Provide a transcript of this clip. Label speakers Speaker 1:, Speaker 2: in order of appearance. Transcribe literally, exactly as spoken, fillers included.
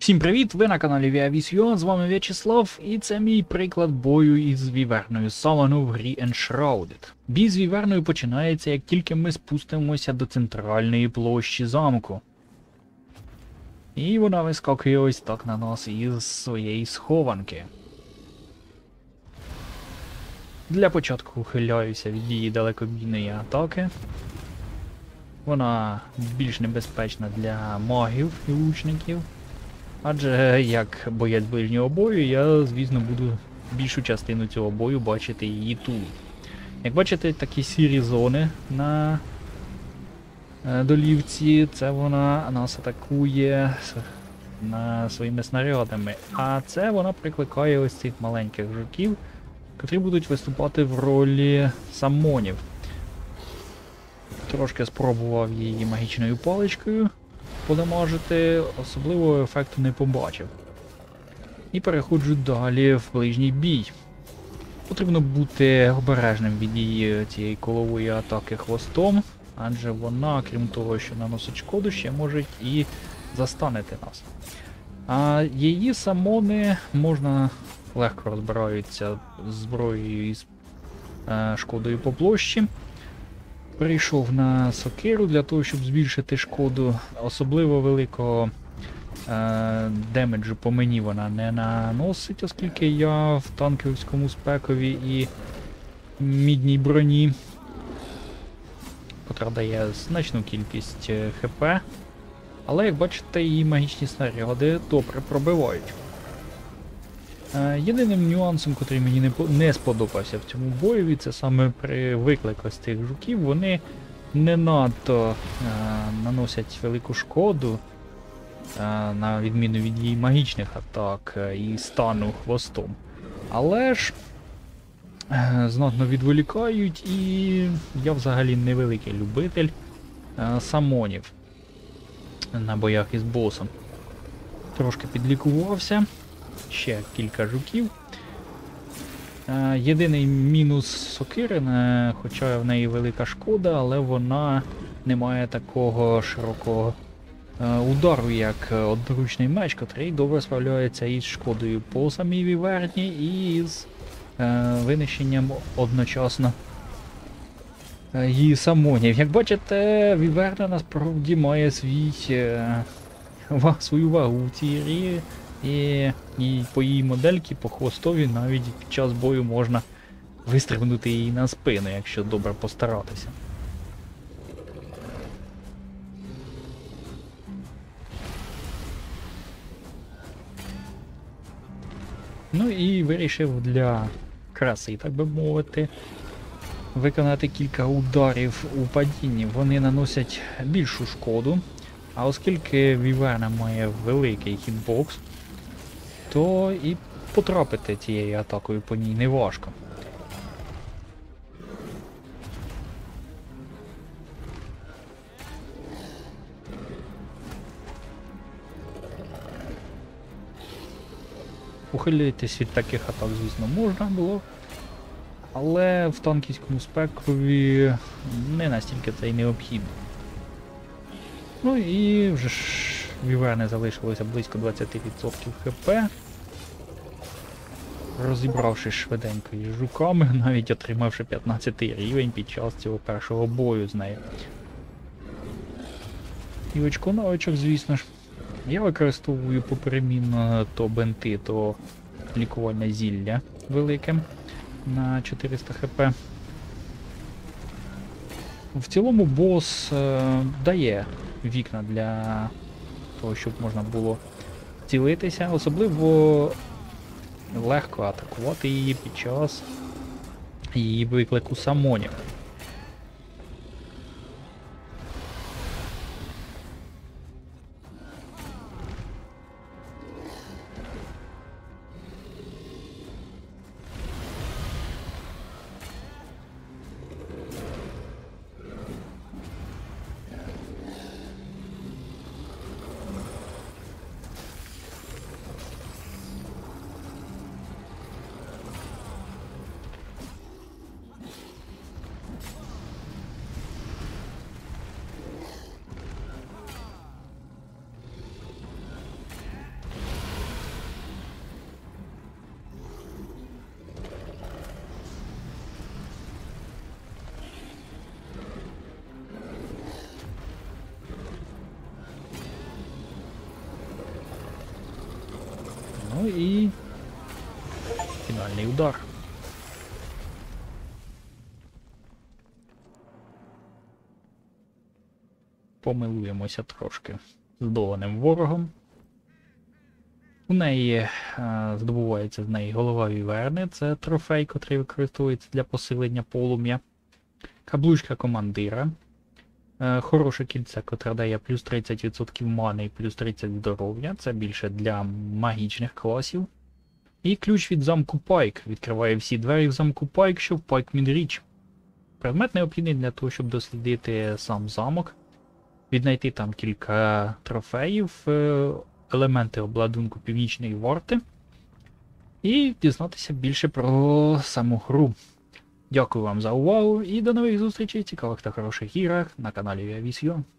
Speaker 1: Всім привіт! Ви на каналі Viavis.ua, з вами В'ячеслав, і це мій приклад бою із віверною Салану в грі Enshrouded. Бій з віверною починається, як тільки ми спустимося до центральної площі замку. І вона вискакує ось так на нас із своєї схованки. Для початку ухиляюся від її далекобійної атаки. Вона більш небезпечна для магів і лучників. Адже як боєць ближнього бою, я, звісно, буду більшу частину цього бою бачити її тут. Як бачите, такі сірі зони на долівці, це вона нас атакує на своїми снарядами. А це вона прикликає ось цих маленьких жуків, котрі будуть виступати в ролі самонів. Трошки спробував її магічною паличкою подамажити, особливого ефекту не побачив. І переходжу далі в ближній бій. Потрібно бути обережним від її цієї колової атаки хвостом, адже вона, крім того, що наносить шкоду, ще може і застанити нас. А її самони можна легко розбираються з зброєю із е, шкодою по площі. Прийшов на сокиру для того, щоб збільшити шкоду. Особливо великого е, демеджу по мені вона не наносить, оскільки я в танківському спекові і мідній броні, котра дає значну кількість хп. Але, як бачите, її магічні снаряди добре пробивають. Е, єдиним нюансом, який мені не, не сподобався в цьому боєві, це саме при викликах цих жуків. Вони не надто е, наносять велику шкоду, е, на відміну від її магічних атак е, і стану хвостом. Але ж е, знатно відволікають, і я взагалі невеликий любитель е, самонів на боях із босом. Трошки підлікувався. Ще кілька жуків. Е, єдиний мінус сокири, е, хоча в неї велика шкода, але вона не має такого широкого е, удару, як одноручний меч, котрий добре справляється із шкодою по самій віверні і з е, винищенням одночасно е, її самонів. Як бачите, віверна насправді має свій, е, свою вагу в цій грі. І, і по її модельці, по хвостові, навіть під час бою можна вистрибнути її на спину, якщо добре постаратися. Ну і вирішив для краси, так би мовити, виконати кілька ударів у падінні. Вони наносять більшу шкоду, а оскільки віверна має великий хітбокс, то і потрапити цією атакою по ній не важко. Ухилитись від таких атак, звісно, можна було, але в танківському спекові не настільки це й необхідно. Ну і вже ж віверни залишилося близько двадцять відсотків хп. Розібравшись швиденько із жуками, навіть отримавши п'ятнадцятий рівень під час цього першого бою з нею. І очко на очок, звісно ж. Я використовую поперемінно то бенти, то лікувальне зілля велике на чотириста хп. В цілому бос е, дає вікна для того, щоб можна було цілитися. Особливо легко атакувати її під час її виклику самонів. Ну і фінальний удар. Помилуємося трошки з доланим ворогом. У неї е, здобувається з неї голова віверни, це трофей, котрий використовується для посилення полум'я. Каблучка командира. Е, хороше кільце, котре дає плюс тридцять відсотків мани і плюс тридцять здоров'я, це більше для магічних класів. І ключ від замку Пайк. Відкриває всі двері в замку Пайк, що в Пайк Мідріч. Предмет необхідний для того, щоб дослідити сам замок, віднайти там кілька трофеїв, е, елементи обладунку Північної варти і дізнатися більше про саму гру. Дякую вам за увагу і до нових зустрічей, цікавих та хороших іграх на каналі Viavis точка ю а.